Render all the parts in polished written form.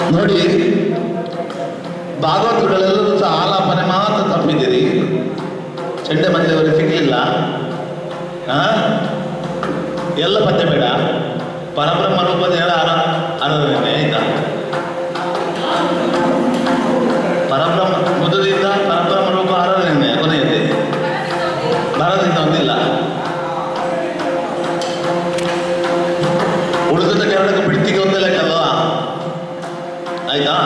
ನೋಡಿ, ಭಾಗವತಗಳೆಲ್ಲರೂ ಸಹ ಆಲಾಪನೆ ಮಾತ್ರ ತಪ್ಪಿದ್ದೀರಿ. ಚೆಂಡೆ ಮಂದಿಯವರಿಗೆ ಸಿಗ್ಲಿಲ್ಲ. ಎಲ್ಲ ಪದ್ಯ ಬೇಡ, ಪರಬ್ರಹ್ಮ ರೂಪದ ಆರಾಧನೆ ಆಯ್ತಾ? ಪರಬ್ರಹ್ಮ ಮುದದಿಂದ ಪರಬ್ರಹ್ಮ ರೂಪ ಆರಾಧನೆ ಕೊನೆಯದೆ ಭಾರತದಿಂದ ಒಂದಿಲ್ಲ. ಉಳಿದ ಕೆರಡಕ್ಕೆ ಬಿಡ್ತಿಗೆ ಒಂದೇ ಲೆಕ್ಕಲ್ವಾ? ಆಯ್ತಾ?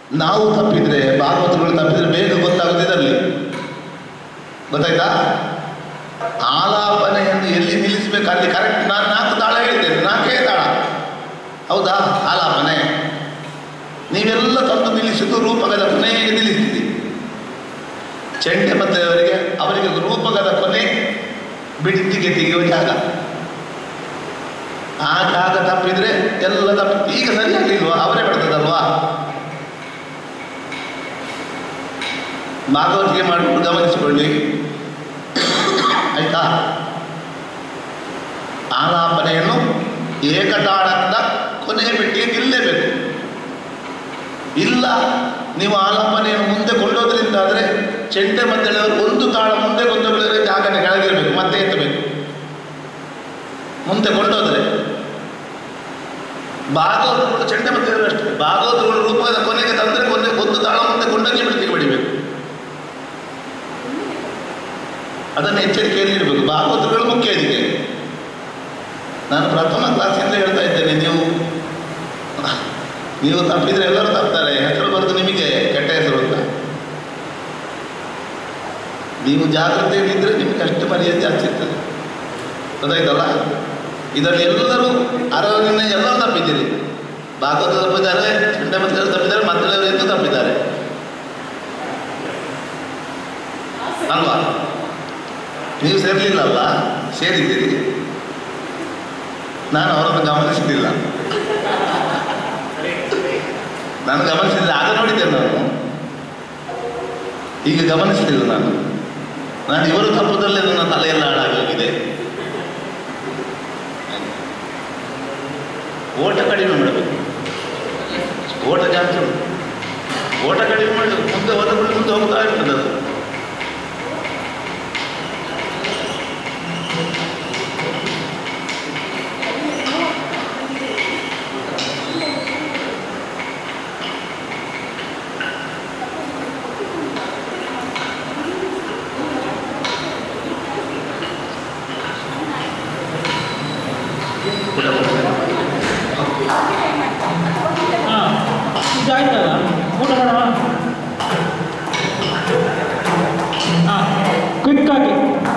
ನಾವು ತಪ್ಪಿದ್ರೆ, ಭಾಗವತಗಳು ತಪ್ಪಿದ್ರೆ ಬೇಗ ಗೊತ್ತಾಗುತ್ತೆ ಇದರಲ್ಲಿ. ಗೊತ್ತಾಯ್ತಾ? ಆಲಾಪನೆಯನ್ನು ಎಲ್ಲಿ ನಿಲ್ಲಿಸಬೇಕು ಅಲ್ಲಿ ಕರೆಕ್ಟ್. ನಾನು 4 ತಾಳ ಹೇಳಿದ್ದೇನೆ, 4 ತಾಳ, ಹೌದಾ? ಆಲಾಪನೆ ನೀವೆಲ್ಲ ತಂದು ನಿಲ್ಲಿಸಿದ್ದು ರೂಪಕದ ಕೊನೆಗೆ ನಿಲ್ಲಿಸ್ತೀರಿ. ಚೆಂಡೆ ಮತ್ತೆ ಅವರಿಗೆ ರೂಪಕದ ಕೊನೆ ಬಿಡಿತಿಗೆ ತೆಗೆಯುವ ಜಾಗ. ಆ ಜಾಗ ತಪ್ಪಿದ್ರೆ ಎಲ್ಲ ತಪ್ಪಿ. ಈಗ ಸರಿಯಾಗಿಲ್ವಾ? ಅವರೇ ಬಿಡ್ತದಲ್ವಾ? ಭಾಗವತಿಗೆ ಮಾಡಿಬಿಟ್ಟು ಗಮನಿಸಿಕೊಳ್ಳಿ, ಆಯ್ತಾ? ಆಲಾಪನೆಯನ್ನು ಏಕತಾಳದ ಕೊನೆಯ ಪೆಟ್ಟಿಗೆ ನಿಲ್ಲೇಬೇಕು. ಇಲ್ಲ, ನೀವು ಆಲಾಪನೆಯನ್ನು ಮುಂದೆ ಕೊಂಡೋದ್ರಿಂದಾದರೆ ಚೆಂಡೆ ಮದ್ದಳೆಯವರು 1 ತಾಳ ಮುಂದೆ ಕೊಂಡೋದ್ರೆ ಜಾಗನೆ ಕೆಳಗಿರಬೇಕು, ಮತ್ತೆ ಎತ್ತಬೇಕು. ಮುಂದೆ ಕೊಂಡೋದ್ರೆ ಭಾಗವತಗಳು ಚೆಂಡೆ ಮದ್ದಳೆಯವರು ಅಷ್ಟೇ. ಭಾಗವತಗಳು ರೂಪದ ಕೊನೆಗೆ ತಂದರೆ 1 ತಾಳ ಮುಂದೆ ಕೊಂಡಂಗೆ ಬಿಡ್ತಿಗೆ ಬಡಿಬೇಕು. ಅದನ್ನು ಎಚ್ಚರಿಕೆಯಲ್ಲಿ ಇರಬೇಕು. ಭಾಗವತಗಳು ಮುಖ್ಯ ಇದಕ್ಕೆ. ನಾನು ಪ್ರಥಮ ಕ್ಲಾಸಿಂದ ಹೇಳ್ತಾ ಇದ್ದೇನೆ, ನೀವು ತಪ್ಪಿದ್ರೆ ಎಲ್ಲರೂ ತಪ್ತಾರೆ. ಹೆಸರು ಬರೆದು ನಿಮಗೆ ಕೆಟ್ಟ ಹೆಸರು ಅಂತ. ನೀವು ಜಾಗ್ರತೆಯಲ್ಲಿದ್ದರೆ ನಿಮಗೆ ಅಷ್ಟು ಮರ್ಯಾದೆ ಜಾಸ್ತಿ ಇರ್ತದೆ. ಗೊತ್ತಾಯ್ತಲ್ಲ? ಇದರಲ್ಲಿ ಎಲ್ಲರೂ ಅರವರಿನ ಎಲ್ಲರೂ ತಪ್ಪಿದ್ದೀರಿ. ಭಾಗವತ ತಪ್ಪಿದ್ದಾರೆ, ಚೆಂಡೆ ಮದ್ದಳೆಯವರು ತಪ್ಪಿದ್ದಾರೆ, ಮದ್ದಳೆಯವರು ಎಂದು ತಪ್ಪಿದ್ದಾರೆ ಅಲ್ವಾ? ನೀವು ಸೇರಲಿಲ್ಲಲ್ಲ, ಸೇರಿದ್ದೀರಿ. ನಾನು ಅವರನ್ನು ಗಮನಿಸಲಿಲ್ಲ. ನಾನು ಗಮನಿಸಿದ್ರೆ ಆಗ ನೋಡಿದ್ದೆ, ನಾನು ಈಗ ಗಮನಿಸಲಿಲ್ಲ. ನಾನು ಇವರು ತಪ್ಪದಲ್ಲೇ ನನ್ನ ತಲೆಯೆಲ್ಲ ಹಾಳಾಗೋಗಿದೆ. ಓಟ ಕಡಿಮೆ ಮಾಡಬೇಕು. ಓಟ ಜಾಸ್ತಿ ಉಂಟು. ಓಟ ಕಡಿಮೆ ಮಾಡಿ ಮುಂದೆ ಮುಂದೆ ಹೋಗ್ತಾ ಇರ್ತದೆ ಅದು. ಇದಾಯ್ತಲ್ಲ, ಊಟ ಮಾಡೋಣ. ಕ್ವಿಕ್ ಆಗಿ